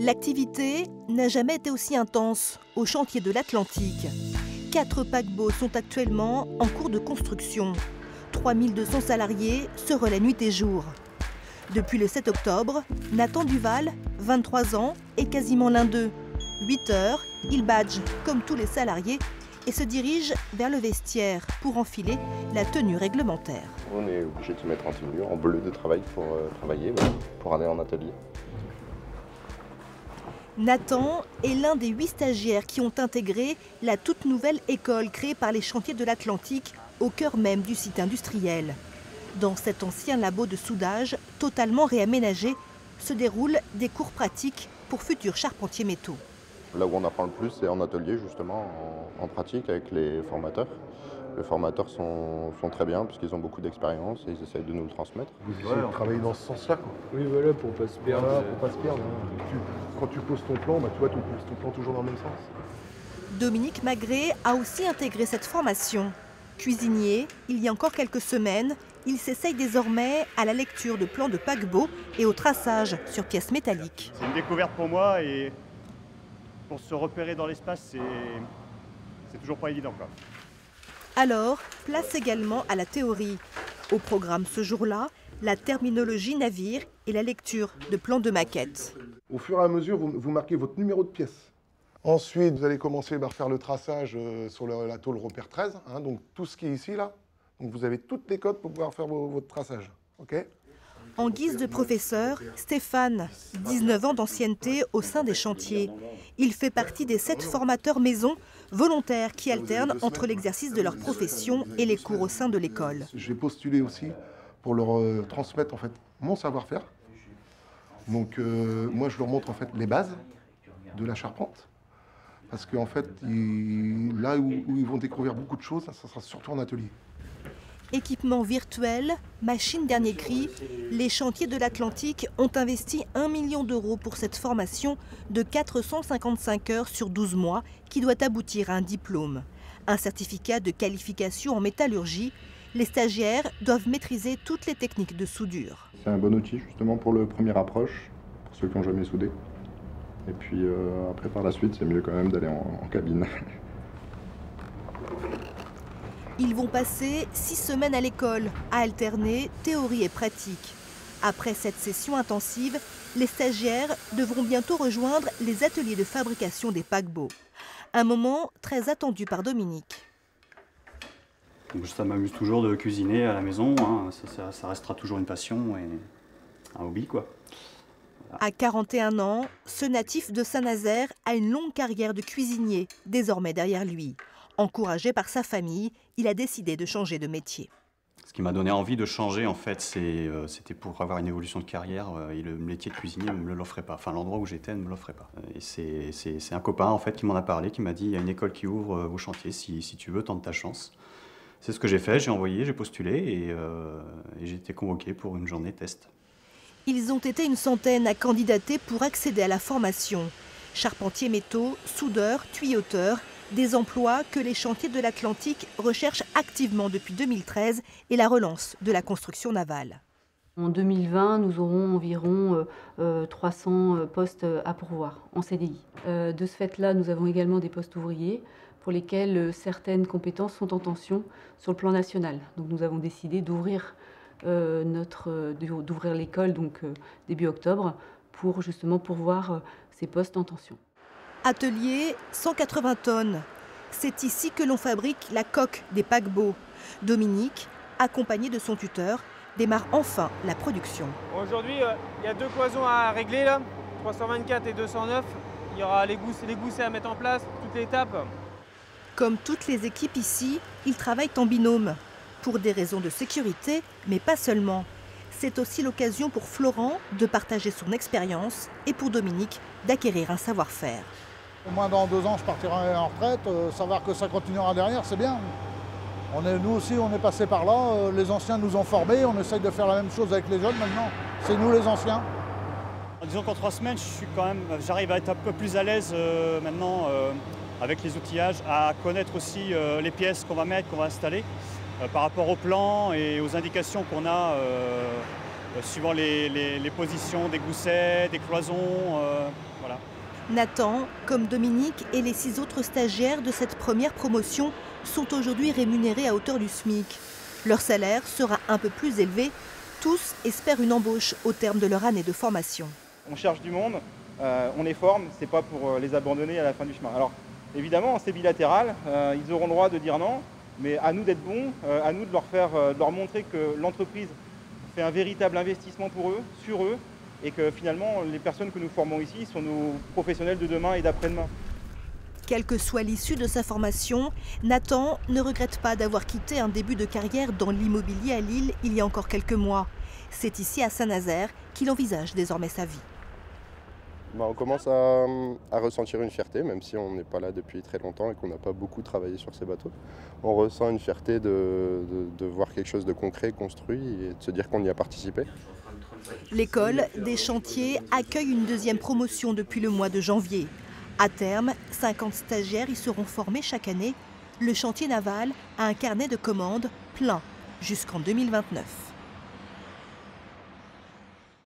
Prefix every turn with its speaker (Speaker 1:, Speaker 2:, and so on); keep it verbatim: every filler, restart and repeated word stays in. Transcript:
Speaker 1: L'activité n'a jamais été aussi intense au chantier de l'Atlantique. Quatre paquebots sont actuellement en cours de construction. trois mille deux cents salariés se relaient nuit et jour. Depuis le sept octobre, Nathan Duval, vingt-trois ans, est quasiment l'un d'eux. huit heures, il badge comme tous les salariés et se dirige vers le vestiaire pour enfiler la tenue réglementaire.
Speaker 2: On est obligé de se mettre en tenue, en bleu de travail pour euh, travailler, ouais, pour aller en atelier.
Speaker 1: Nathan est l'un des huit stagiaires qui ont intégré la toute nouvelle école créée par les chantiers de l'Atlantique au cœur même du site industriel. Dans cet ancien labo de soudage totalement réaménagé se déroulent des cours pratiques pour futurs charpentiers métaux.
Speaker 2: Là où on apprend le plus, c'est en atelier, justement, en, en pratique avec les formateurs. Les formateurs sont, sont très bien puisqu'ils ont beaucoup d'expérience et ils essayent de nous le transmettre.
Speaker 3: Vous essayez ouais, de travailler dans ce sens-là, quoi.
Speaker 4: Oui, voilà, pour pas se perdre.
Speaker 3: Voilà, pour pas se perdre. Hein. Tu, quand tu poses ton plan, bah, tu vois, tu poses ton plan toujours dans le même sens.
Speaker 1: Dominique Magré a aussi intégré cette formation. Cuisinier, il y a encore quelques semaines, il s'essaye désormais à la lecture de plans de paquebots et au traçage sur pièces métalliques.
Speaker 5: C'est une découverte pour moi et pour se repérer dans l'espace, c'est toujours pas évident, quoi.
Speaker 1: Alors, place également à la théorie. Au programme ce jour-là, la terminologie navire et la lecture de plans de maquettes.
Speaker 3: Au fur et à mesure, vous, vous marquez votre numéro de pièce. Ensuite, vous allez commencer par faire le traçage euh, sur le, la tôle repère treize, hein, donc tout ce qui est ici, là. Donc vous avez toutes les codes pour pouvoir faire vos, votre traçage. Okay.
Speaker 1: En guise de professeur, Stéphane, dix-neuf ans d'ancienneté au sein des chantiers. Il fait partie des sept formateurs maison volontaires qui alternent entre l'exercice de leur profession et les cours au sein de l'école.
Speaker 3: J'ai postulé aussi pour leur euh, transmettre en fait mon savoir-faire. Donc euh, moi je leur montre en fait les bases de la charpente. Parce qu'en fait, ils, là où, où ils vont découvrir beaucoup de choses, ça sera surtout en atelier.
Speaker 1: Équipement virtuel, machine dernier cri, les chantiers de l'Atlantique ont investi un million d'euros pour cette formation de quatre cent cinquante-cinq heures sur douze mois qui doit aboutir à un diplôme. Un certificat de qualification en métallurgie. Les stagiaires doivent maîtriser toutes les techniques de soudure.
Speaker 2: C'est un bon outil justement pour le premier approche, pour ceux qui n'ont jamais soudé. Et puis euh, après par la suite, c'est mieux quand même d'aller en, en cabine.
Speaker 1: Ils vont passer six semaines à l'école, à alterner théorie et pratique. Après cette session intensive, les stagiaires devront bientôt rejoindre les ateliers de fabrication des paquebots. Un moment très attendu par Dominique.
Speaker 6: Donc, ça m'amuse toujours de cuisiner à la maison, hein. ça, ça, ça restera toujours une passion et un hobby, quoi. Voilà.
Speaker 1: À quarante et un ans, ce natif de Saint-Nazaire a une longue carrière de cuisinier, désormais derrière lui. Encouragé par sa famille, il a décidé de changer de métier.
Speaker 6: Ce qui m'a donné envie de changer, en fait, c'était euh, pour avoir une évolution de carrière euh, et le métier de cuisinier ne me l'offrait pas. Enfin, l'endroit où j'étais ne me l'offrait pas. Et c'est un copain, en fait, qui m'en a parlé, qui m'a dit « il y a une école qui ouvre euh, au chantier, si, si tu veux, tente ta chance ». C'est ce que j'ai fait, j'ai envoyé, j'ai postulé et, euh, et j'ai été convoqué pour une journée test.
Speaker 1: Ils ont été une centaine à candidater pour accéder à la formation. Charpentiers métaux, soudeurs, tuyauteurs, des emplois que les chantiers de l'Atlantique recherchent activement depuis deux mille treize et la relance de la construction navale.
Speaker 7: En deux mille vingt, nous aurons environ euh, trois cents postes à pourvoir en C D I. Euh, de ce fait-là, nous avons également des postes ouvriers pour lesquels certaines compétences sont en tension sur le plan national. Donc nous avons décidé d'ouvrir euh, notre d'ouvrir l'école donc euh, début octobre pour justement pourvoir euh, ces postes en tension.
Speaker 1: Atelier cent quatre-vingts tonnes. C'est ici que l'on fabrique la coque des paquebots. Dominique, accompagné de son tuteur, démarre enfin la production.
Speaker 8: Aujourd'hui, euh, il y a deux cloisons à régler, là, trois cent vingt-quatre et deux cent neuf. Il y aura les goussets, les goussets à mettre en place, toutes les étapes.
Speaker 1: Comme toutes les équipes ici, ils travaillent en binôme. Pour des raisons de sécurité, mais pas seulement. C'est aussi l'occasion pour Florent de partager son expérience et pour Dominique d'acquérir un savoir-faire.
Speaker 9: Au moins dans deux ans, je partirai en retraite. Euh, savoir que ça continuera derrière, c'est bien. On est, nous aussi, on est passé par là. Euh, les anciens nous ont formés. On essaye de faire la même chose avec les jeunes maintenant. C'est nous les anciens.
Speaker 5: Disons qu'en trois semaines, je suis quand même, j'arrive à être un peu plus à l'aise euh, maintenant euh, avec les outillages, à connaître aussi euh, les pièces qu'on va mettre, qu'on va installer, euh, par rapport au plan et aux indications qu'on a euh, euh, suivant les, les, les positions des goussets, des cloisons. Euh, voilà.
Speaker 1: Nathan, comme Dominique et les six autres stagiaires de cette première promotion, sont aujourd'hui rémunérés à hauteur du SMIC. Leur salaire sera un peu plus élevé. Tous espèrent une embauche au terme de leur année de formation.
Speaker 4: On cherche du monde, euh, on les forme, c'est pas pour les abandonner à la fin du chemin. Alors évidemment, c'est bilatéral, euh, ils auront le droit de dire non, mais à nous d'être bons, euh, à nous de leur, faire, euh, de leur montrer que l'entreprise fait un véritable investissement pour eux, sur eux, et que finalement, les personnes que nous formons ici sont nos professionnels de demain et d'après-demain.
Speaker 1: Quelle que soit l'issue de sa formation, Nathan ne regrette pas d'avoir quitté un début de carrière dans l'immobilier à Lille il y a encore quelques mois. C'est ici à Saint-Nazaire qu'il envisage désormais sa vie.
Speaker 2: Bah, on commence à, à ressentir une fierté, même si on n'est pas là depuis très longtemps et qu'on n'a pas beaucoup travaillé sur ces bateaux. On ressent une fierté de, de, de voir quelque chose de concret construit et de se dire qu'on y a participé.
Speaker 1: L'école des chantiers accueille une deuxième promotion depuis le mois de janvier. À terme, cinquante stagiaires y seront formés chaque année. Le chantier naval a un carnet de commandes plein jusqu'en deux mille vingt-neuf.